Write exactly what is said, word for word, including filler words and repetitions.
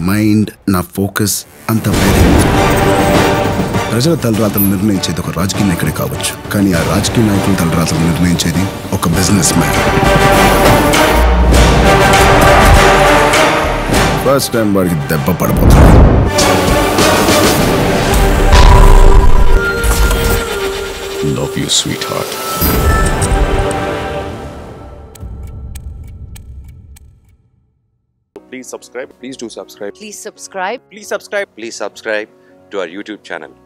Mind, నా focus అంతా వేరే. ప్రజల తలరాతలు నిర్ణయించేది ఒక రాజకీయ నాయకుడే కావచ్చు, కానీ ఆ రాజకీయ నాయకుల తలరాతలు నిర్ణయించేది ఒక బిజినెస్ మ్యాన్. ఫస్ట్ టైం వాడికి దెబ్బ పడిపోతుంది. Love you, sweetheart. Please subscribe. Please do subscribe. Please subscribe. Please subscribe. Please subscribe to our YouTube channel.